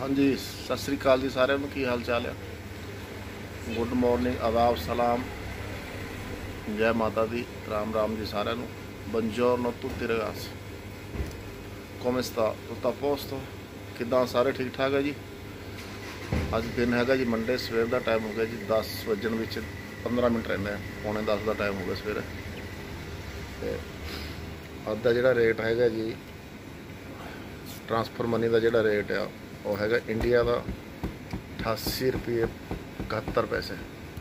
हाँ जी, सत श्री अकाल जी साਰਿਆਂ ਨੂੰ। की हाल चाल है? गुड मॉर्निंग, आदाब, सलाम, जय माता दी, राम राम जी साਰਿਆਂ ਨੂੰ। Buongiorno tutti ragazzi, come sta? Tutto a posto? किदां सारे ठीक ठाक है जी? अज दिन है जी मंडे, सवेर का टाइम हो गया जी 10 वजन विच 15 मिनट रहने, पौने 10 का टाइम हो गया सवेरे। अज का जिहड़ा रेट है जी ट्रांसफर मनी का जिहड़ा रेट आ वो है इंडिया का 88 रुपये 71 पैसे,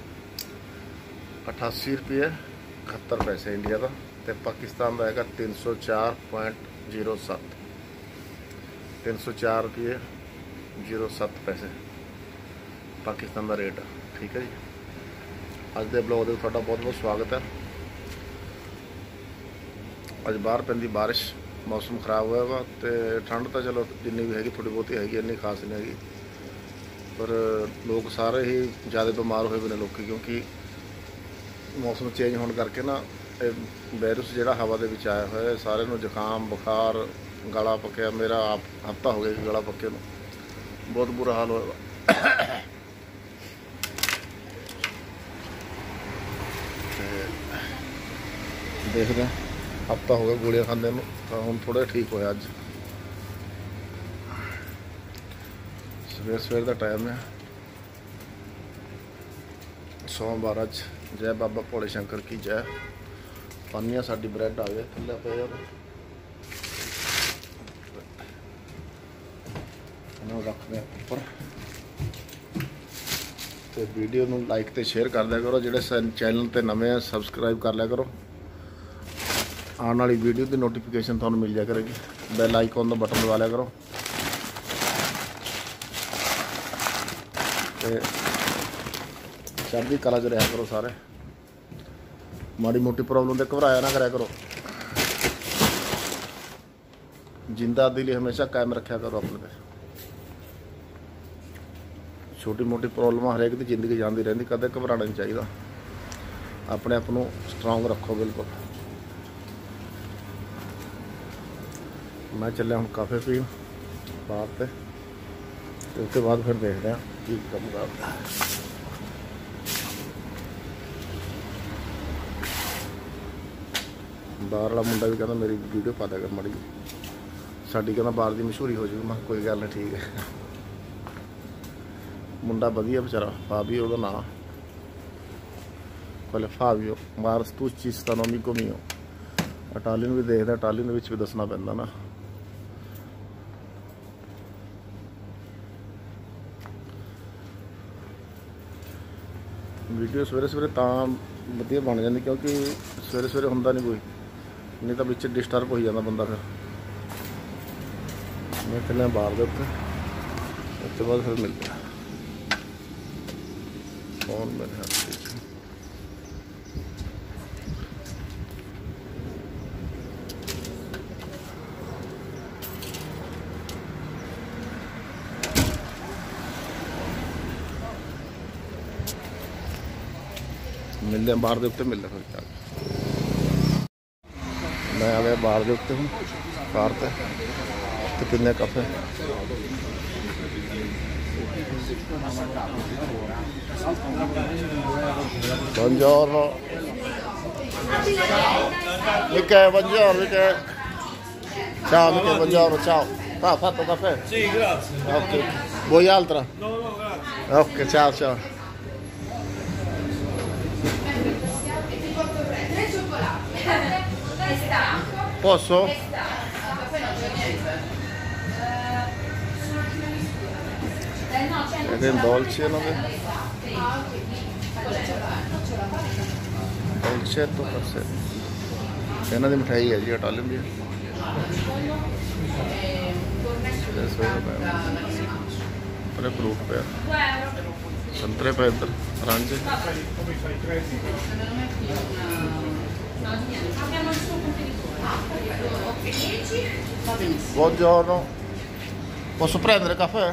88 रुपये 71 पैसे इंडिया का। तो पाकिस्तान का है 304.07, 304 रुपये 07 पैसे पाकिस्तान का रेट। ठीक है जी, अज के ब्लॉग में थोड़ा बहुत बहुत स्वागत है। अज बाहर पैंदी बारिश, मौसम खराब हुआ वा, तो ठंड तो चलो जिन्नी भी हैगी थोड़ी बहुती हैगी, इन्नी खास नहीं हैगी, पर लोग सारे ही ज़्यादा बीमार हुए हुए लोग, क्योंकि मौसम चेंज होने करके ना वायरस जिहड़ा हवा दे विच आया हुआ है, सारे नूं जुकाम, बुखार, गला पक्या। मेरा आप हफ्ता हो गया गला पक्के नूं, बहुत बुरा हाल होया। देखते हैं, हफ्ता हो गया गोलियां खाने में, तो हम थोड़ा ठीक होया। अज सवेर सवेर का टाइम है, सोमवार अज। जय बाबा भोले शंकर की जय। पानिया साडी ब्रैड आ गए थल्ले पे यार, रखते हैं उपर। तो वीडियो नूं लाइक तो शेयर कर दिया करो, जिहड़े चैनल ते नवे हैं सबसक्राइब कर लिया करो। आने वाली वीडियो की नोटिफिकेशन थोड़ा मिल जाया करेगी। बैल आइकॉन का बटन दबा लिया करो। चढ़ती कला च रहा करो सारे, माड़ी मोटी प्रॉब्लम तो घबराया ना कराया करो। जिंदा दिल हमेशा कायम रखा करो अपने पे। छोटी मोटी प्रॉब्लम हरेक की जिंदगी जाती रहती, कदे घबराना नहीं चाहिए। अपने आप को स्ट्रोंग रखो बिल्कुल। मैं चलिया हूँ काफ़े पीन बाहर से, उसके बाद फिर देखते हैं कि कम करता है। बाहर वाला मुंडा भी कहता मेरी वीडियो पा देगा माड़ी, साड़ी कहना बाहर की मशहूरी हो जाएगी। मैं कोई गल नहीं, ठीक है। मुंडा वधिया बेचारा, फाबियो का नाम, पहले फाबियो मार्स तू चिस्तानोमी घूमियो। इटालियन भी देखते, इटालियन भी दसना पैंदा ना। वीडियो सवेरे सवेरे वधिया बन जाती, क्योंकि सवेरे सवेरे होंदा नहीं कोई, नहीं तो बिच डिस्टर्ब हो जाता बंदा। फिर मैं चलिया बाहर के उत्ते, उसके बाद फिर मिलते हैं। फोन मेरे हाथ से मिलते हैं बाहर के उत्ते, मिलते फिर। मैं आ गया बाहर के उत्ते हूँ, कार पे पीने काफे। Buongiorno. Michele, buongiorno Michele. Ciao Michele, buongiorno, ciao. Ha fatto caffè? Sì, grazie. Ok. Vuoi altra? No, grazie. Ok, ciao ciao. Posso? Ed è dolce, no? Dolcetto per sé. ਇਹਨਾਂ ਦੀ ਮਿਠਾਈ ਹੈ ਜੀ ਇਟਾਲੀਅਨ ਦੀ। पर फ्रूट पे संतरे पे इधर रांझे। Buongiorno, posso prendere caffè?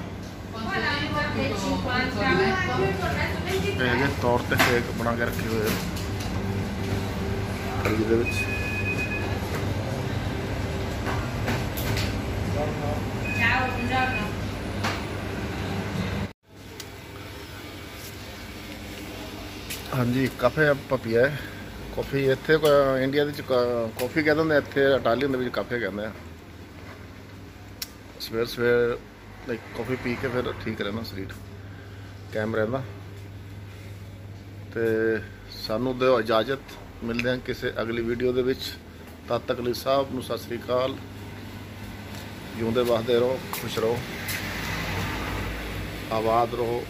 ये torte केक बना के रखे हुए फ्रिज दे विच। Ciao, buongiorno. हाँ जी काफे पपीया है कॉफी इत्थे इंडिया ਦੇ कॉफी कहते हैं इत्थे इटाली में काफे कहते हैं सवेर सवेर लाइक कॉफी पी के फिर ठीक रहना शरीर कायम रहना तो सानू दो इजाजत मिलते हैं किसी अगली वीडियो दे विच तद तक ਲਈ साहब नूं सत श्री अकाल जिउंदे वसदे रहो खुश रहो आबाद रहो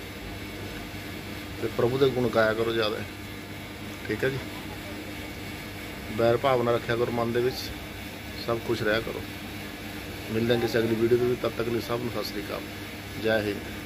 तो प्रभु के गुण गाया करो ज़्यादा ठीक है जी बैर भावना रखा करो मन के सब खुश रहा करो मिलते हैं किसी अगली वीडियो में तब तक लिए सब सत श्री अकाल जय हिंद।